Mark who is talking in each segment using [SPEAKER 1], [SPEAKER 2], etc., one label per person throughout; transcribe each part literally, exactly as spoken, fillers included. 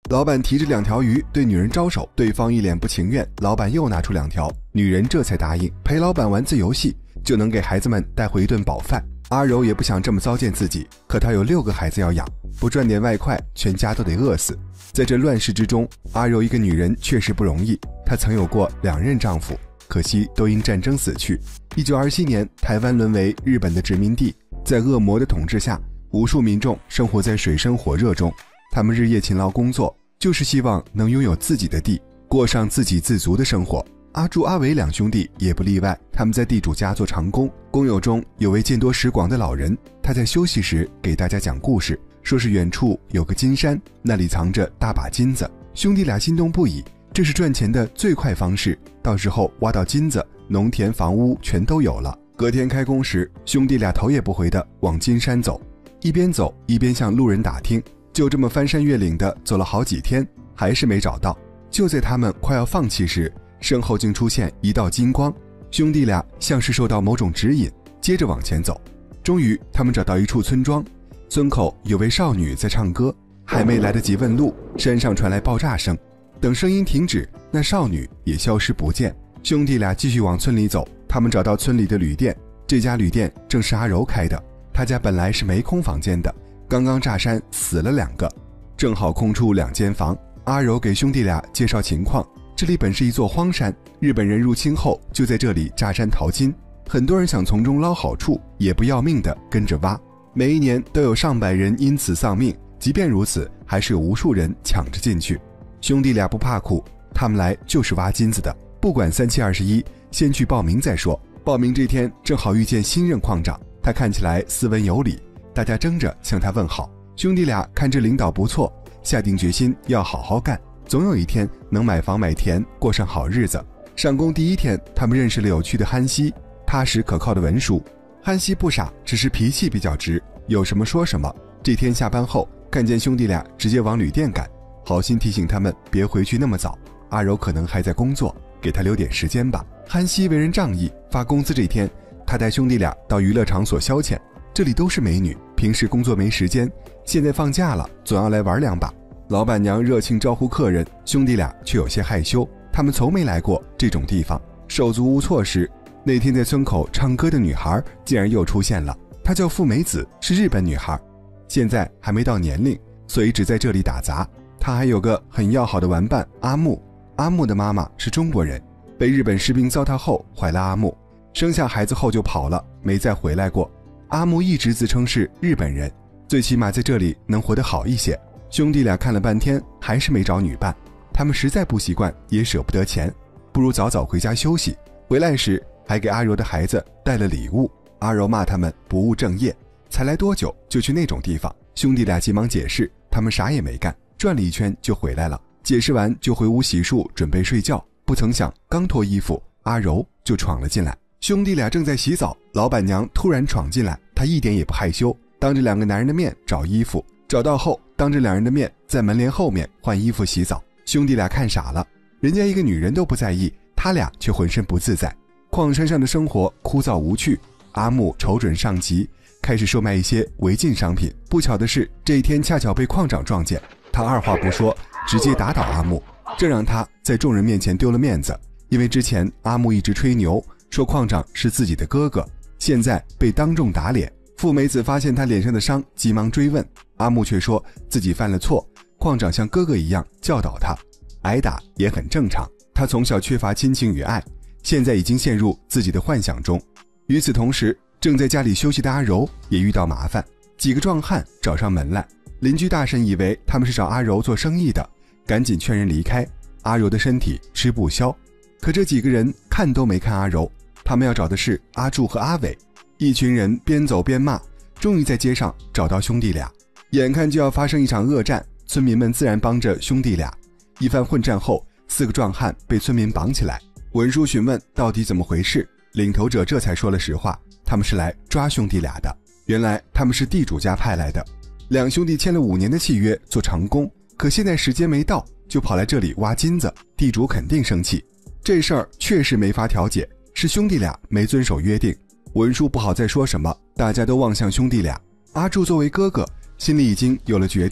[SPEAKER 1] 老板提着两条鱼对女人招手，对方一脸不情愿，老板又拿出两条，女人这才答应陪老板玩自游戏，就能给孩子们带回一顿饱饭。阿柔也不想这么糟践自己，可她有六个孩子要养，不赚点外快，全家都得饿死。在这乱世之中，阿柔一个女人确实不容易。她曾有过两任丈夫，可惜都因战争死去。一九二七年，台湾沦为日本的殖民地，在恶魔的统治下，无数民众生活在水深火热中，他们日夜勤劳工作，就是希望能拥有自己的地，过上自给自足的生活。阿朱、阿伟两兄弟也不例外，他们在地主家做长工。工友中有位见多识广的老人，他在休息时给大家讲故事，说是远处有个金山，那里藏着大把金子。兄弟俩心动不已，这是赚钱的最快方式，到时候挖到金子，农田房屋全都有了。隔天开工时，兄弟俩头也不回地往金山走，一边走一边向路人打听，就这么翻山越岭的走了好几天，还是没找到。就在他们快要放弃时，身后竟出现一道金光，兄弟俩像是受到某种指引，接着往前走。终于他们找到一处村庄，村口有位少女在唱歌，还没来得及问路，山上传来爆炸声。等声音停止，那少女也消失不见。兄弟俩继续往村里走，他们找到村里的旅店，这家旅店正是阿柔开的。他家本来是没空房间的，刚刚炸山死了两个，正好空出两间房。阿柔给兄弟俩介绍情况，这里本是一座荒山，日本人入侵后就在这里炸山淘金，很多人想从中捞好处，也不要命的跟着挖，每一年都有上百人因此丧命，即便如此，还是有无数人抢着进去。兄弟俩不怕苦，他们来就是挖金子的，不管三七二十一，先去报名再说。报名这天正好遇见新任矿长，他看起来斯文有礼，大家争着向他问好。兄弟俩看这领导不错，下定决心要好好干，总有一天能买房买田，过上好日子。上工第一天，他们认识了有趣的憨西，踏实可靠的文书。憨西不傻，只是脾气比较直，有什么说什么。这天下班后，看见兄弟俩直接往旅店赶，好心提醒他们别回去那么早，阿柔可能还在工作，给他留点时间吧。憨西为人仗义，发工资这天，他带兄弟俩到娱乐场所消遣，这里都是美女，平时工作没时间，现在放假了，总要来玩两把。老板娘热情招呼客人，兄弟俩却有些害羞，他们从没来过这种地方。手足无措时，那天在村口唱歌的女孩竟然又出现了，她叫富美子，是日本女孩，现在还没到年龄，所以只在这里打杂。她还有个很要好的玩伴阿木，阿木的妈妈是中国人，被日本士兵糟蹋后怀了阿木，生下孩子后就跑了，没再回来过。阿木一直自称是日本人，最起码在这里能活得好一些。兄弟俩看了半天还是没找女伴，他们实在不习惯，也舍不得钱，不如早早回家休息。回来时还给阿柔的孩子带了礼物。阿柔骂他们不务正业，才来多久就去那种地方。兄弟俩急忙解释，他们啥也没干，转了一圈就回来了。解释完就回屋洗漱准备睡觉，不曾想刚脱衣服，阿柔就闯了进来。兄弟俩正在洗澡，老板娘突然闯进来，她一点也不害羞，当着两个男人的面找衣服，找到后当着两人的面在门帘后面换衣服洗澡。兄弟俩看傻了，人家一个女人都不在意，他俩却浑身不自在。矿山上的生活枯燥无趣，阿木瞅准上级，开始售卖一些违禁商品。不巧的是，这一天恰巧被矿长撞见，他二话不说直接打倒阿木，这让他在众人面前丢了面子。因为之前阿木一直吹牛说矿长是自己的哥哥，现在被当众打脸。富美子发现他脸上的伤，急忙追问，阿木却说自己犯了错，矿长像哥哥一样教导他，挨打也很正常，他从小缺乏亲情与爱，现在已经陷入自己的幻想中。与此同时，正在家里休息的阿柔也遇到麻烦，几个壮汉找上门来，邻居大婶以为他们是找阿柔做生意的，赶紧劝人离开。阿柔的身体吃不消，可这几个人看都没看阿柔，他们要找的是阿柱和阿伟。一群人边走边骂，终于在街上找到兄弟俩。眼看就要发生一场恶战，村民们自然帮着兄弟俩。一番混战后，四个壮汉被村民绑起来。文书询问到底怎么回事，领头者这才说了实话，他们是来抓兄弟俩的。原来他们是地主家派来的，两兄弟签了五年的契约做长工，可现在时间没到，就跑来这里挖金子，地主肯定生气。这事儿确实没法调解，是兄弟俩没遵守约定。文书不好再说什么，大家都望向兄弟俩。阿柱作为哥哥，心里已经有了决定，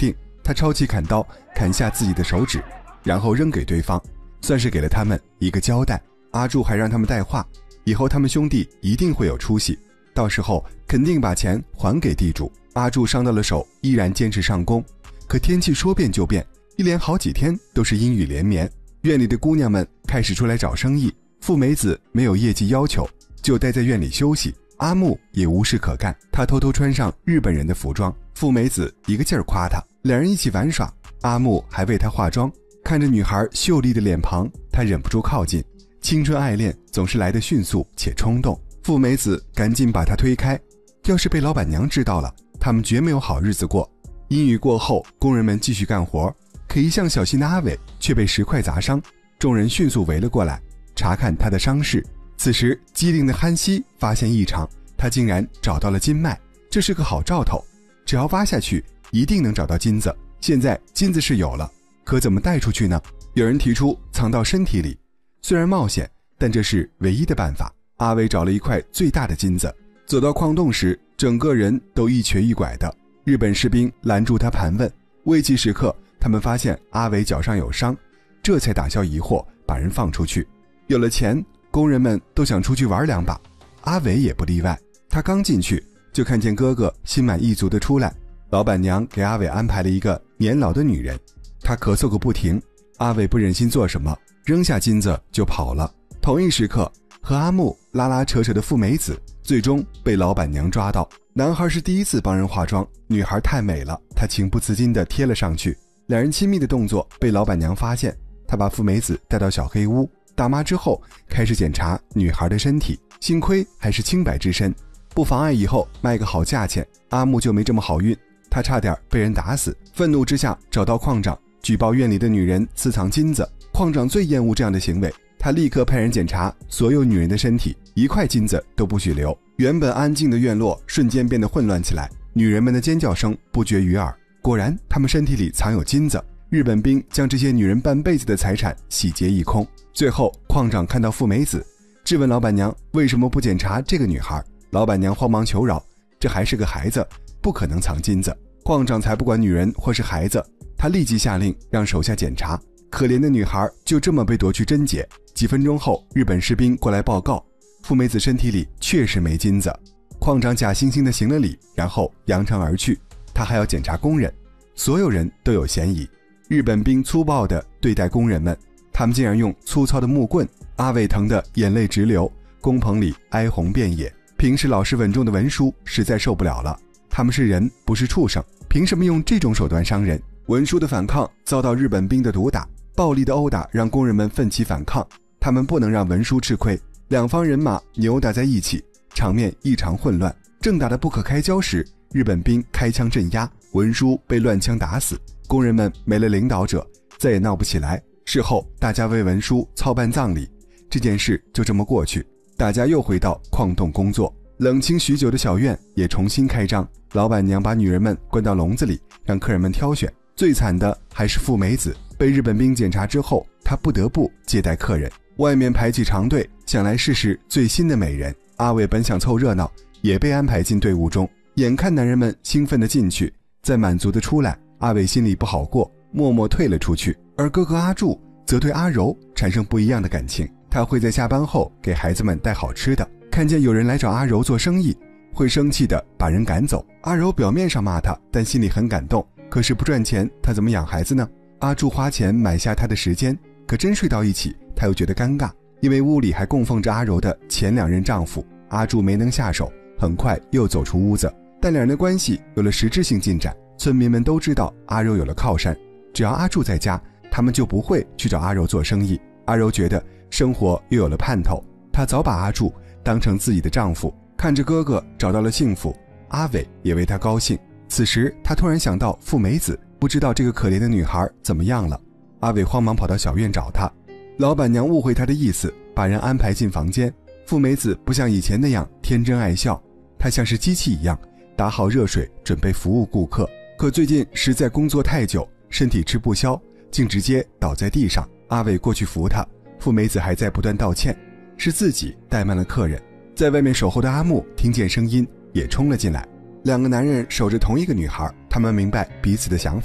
[SPEAKER 1] 他抄起砍刀砍下自己的手指，然后扔给对方，算是给了他们一个交代。阿柱还让他们带话，以后他们兄弟一定会有出息，到时候肯定把钱还给地主。阿柱伤到了手，依然坚持上工，可天气说变就变，一连好几天都是阴雨连绵。院里的姑娘们开始出来找生意，富美子没有业绩要求，就待在院里休息。阿木也无事可干，他偷偷穿上日本人的服装，富美子一个劲儿夸他，两人一起玩耍，阿木还为她化妆。看着女孩秀丽的脸庞，他忍不住靠近。青春爱恋总是来得迅速且冲动，富美子赶紧把他推开，要是被老板娘知道了，他们绝没有好日子过。阴雨过后，工人们继续干活，可一向小心的阿伟却被石块砸伤，众人迅速围了过来，查看他的伤势。此时机灵的憨西发现异常，他竟然找到了金脉，这是个好兆头，只要挖下去一定能找到金子。现在金子是有了，可怎么带出去呢？有人提出藏到身体里，虽然冒险，但这是唯一的办法。阿伟找了一块最大的金子，走到矿洞时，整个人都一瘸一拐的。日本士兵拦住他盘问，危急时刻他们发现阿伟脚上有伤，这才打消疑惑，把人放出去。有了钱，工人们都想出去玩两把，阿伟也不例外。他刚进去就看见哥哥心满意足地出来，老板娘给阿伟安排了一个年老的女人，他咳嗽个不停。阿伟不忍心做什么，扔下金子就跑了。同一时刻，和阿木拉拉扯扯的富美子最终被老板娘抓到。男孩是第一次帮人化妆，女孩太美了，他情不自禁地贴了上去。两人亲密的动作被老板娘发现，他把富美子带到小黑屋打骂之后，开始检查女孩的身体，幸亏还是清白之身，不妨碍以后卖个好价钱。阿木就没这么好运，他差点被人打死。愤怒之下找到矿长，举报院里的女人私藏金子。矿长最厌恶这样的行为，他立刻派人检查所有女人的身体，一块金子都不许留。原本安静的院落瞬间变得混乱起来，女人们的尖叫声不绝于耳。果然她们身体里藏有金子，日本兵将这些女人半辈子的财产洗劫一空。最后矿长看到富美子，质问老板娘为什么不检查这个女孩。老板娘慌忙求饶，这还是个孩子，不可能藏金子。矿长才不管女人或是孩子，他立即下令让手下检查。可怜的女孩就这么被夺去贞洁。几分钟后，日本士兵过来报告，富美子身体里确实没金子。矿长假惺惺地行了礼，然后扬长而去。他还要检查工人，所有人都有嫌疑。日本兵粗暴地对待工人们，他们竟然用粗糙的木棍。阿伟疼得眼泪直流，工棚里哀鸿遍野。平时老实稳重的文书实在受不了了，他们是人不是畜生，凭什么用这种手段伤人？文书的反抗遭到日本兵的毒打，暴力的殴打让工人们奋起反抗，他们不能让文书吃亏。两方人马扭打在一起，场面异常混乱。正打得不可开交时，日本兵开枪镇压，文书被乱枪打死。工人们没了领导者，再也闹不起来。事后大家为文书操办葬礼，这件事就这么过去。大家又回到矿洞工作，冷清许久的小院也重新开张。老板娘把女人们关到笼子里，让客人们挑选。最惨的还是富美子，被日本兵检查之后，她不得不接待客人。外面排起长队，想来试试最新的美人。阿伟本想凑热闹，也被安排进队伍中。眼看男人们兴奋地进去，再满足地出来，阿伟心里不好过，默默退了出去。而哥哥阿柱则对阿柔产生不一样的感情，他会在下班后给孩子们带好吃的，看见有人来找阿柔做生意，会生气地把人赶走。阿柔表面上骂他，但心里很感动，可是不赚钱他怎么养孩子呢？阿柱花钱买下他的时间，可真睡到一起他又觉得尴尬，因为屋里还供奉着阿柔的前两任丈夫。阿柱没能下手，很快又走出屋子，但两人的关系有了实质性进展。村民们都知道阿柔有了靠山，只要阿柱在家，他们就不会去找阿柔做生意。阿柔觉得生活又有了盼头，她早把阿柱当成自己的丈夫，看着哥哥找到了幸福，阿伟也为他高兴。此时他突然想到富美子，不知道这个可怜的女孩怎么样了。阿伟慌忙跑到小院找她，老板娘误会他的意思，把人安排进房间。富美子不像以前那样天真爱笑，她像是机器一样打好热水准备服务顾客，可最近实在工作太久，身体吃不消，竟直接倒在地上。阿伟过去扶她，富美子还在不断道歉，是自己怠慢了客人。在外面守候的阿木听见声音也冲了进来，两个男人守着同一个女孩，他们明白彼此的想法，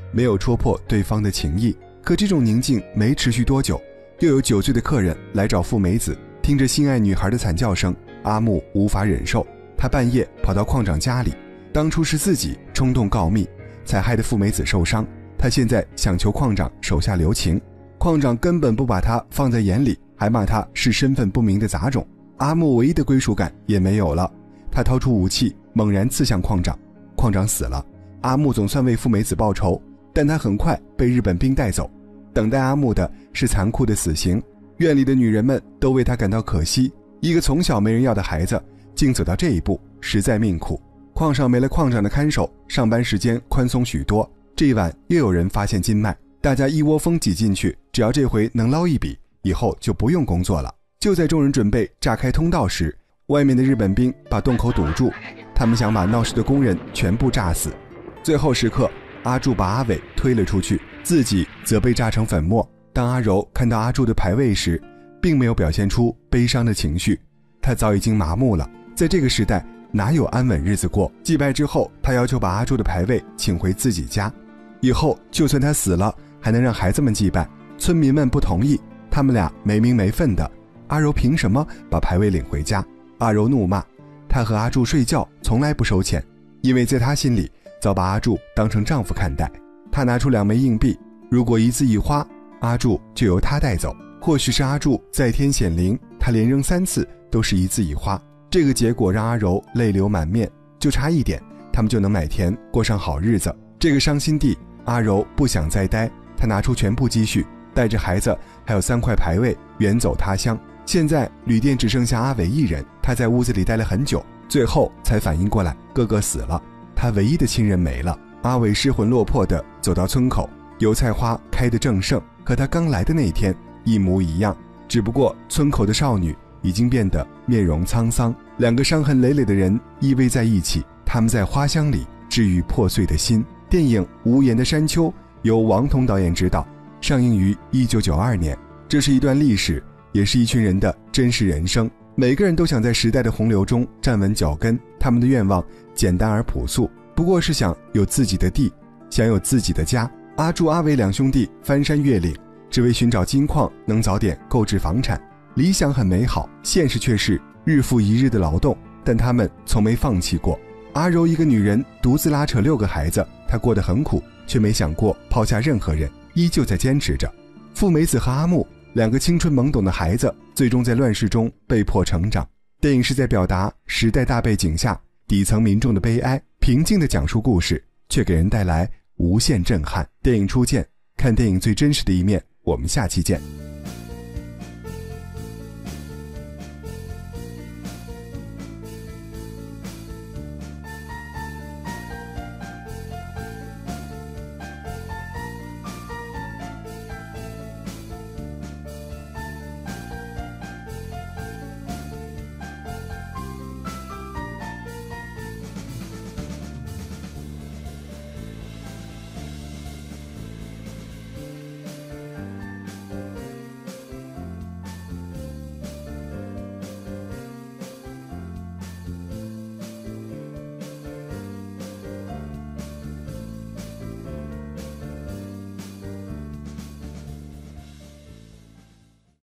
[SPEAKER 1] 没有戳破对方的情意。可这种宁静没持续多久，又有酒醉的客人来找富美子，听着心爱女孩的惨叫声，阿木无法忍受，他半夜跑到矿长家里，当初是自己冲动告密，才害得富美子受伤，他现在想求矿长手下留情，矿长根本不把他放在眼里，还骂他是身份不明的杂种。阿木唯一的归属感也没有了，他掏出武器猛然刺向矿长，矿长死了，阿木总算为富美子报仇，但他很快被日本兵带走，等待阿木的是残酷的死刑。院里的女人们都为他感到可惜，一个从小没人要的孩子竟走到这一步，实在命苦。矿上没了矿长的看守，上班时间宽松许多。这一晚又有人发现金脉，大家一窝蜂挤进去，只要这回能捞一笔，以后就不用工作了。就在众人准备炸开通道时，外面的日本兵把洞口堵住，他们想把闹事的工人全部炸死。最后时刻，阿柱把阿伟推了出去，自己则被炸成粉末。当阿柔看到阿柱的牌位时，并没有表现出悲伤的情绪，他早已经麻木了。在这个时代，哪有安稳日子过？祭拜之后，他要求把阿柱的牌位请回自己家，以后就算他死了，还能让孩子们祭拜。村民们不同意，他们俩没名没分的，阿柔凭什么把牌位领回家？阿柔怒骂，他和阿柱睡觉从来不收钱，因为在他心里早把阿柱当成丈夫看待。他拿出两枚硬币，如果一字一花，阿柱就由他带走。或许是阿柱在天显灵，他连扔三次都是一字一花，这个结果让阿柔泪流满面，就差一点他们就能买田过上好日子。这个伤心地，阿柔不想再待，他拿出全部积蓄，带着孩子还有三块牌位远走他乡。现在旅店只剩下阿伟一人，他在屋子里待了很久，最后才反应过来哥哥死了，他唯一的亲人没了。阿伟失魂落魄地走到村口，油菜花开得正盛，和他刚来的那天一模一样，只不过村口的少女已经变得面容沧桑，两个伤痕累累的人依偎在一起，他们在花香里治愈破碎的心。电影《无言的山丘》由王彤导演执导，上映于一九九二年。这是一段历史，也是一群人的真实人生。每个人都想在时代的洪流中站稳脚跟，他们的愿望简单而朴素，不过是想有自己的地，想有自己的家。阿柱、阿伟两兄弟翻山越岭，只为寻找金矿，能早点购置房产。理想很美好，现实却是日复一日的劳动，但他们从没放弃过。阿柔一个女人独自拉扯六个孩子，她过得很苦，却没想过抛下任何人，依旧在坚持着。富美子和阿木两个青春懵懂的孩子，最终在乱世中被迫成长。电影是在表达时代大背景下底层民众的悲哀，平静地讲述故事，却给人带来无限震撼。电影初见，看电影最真实的一面，我们下期见。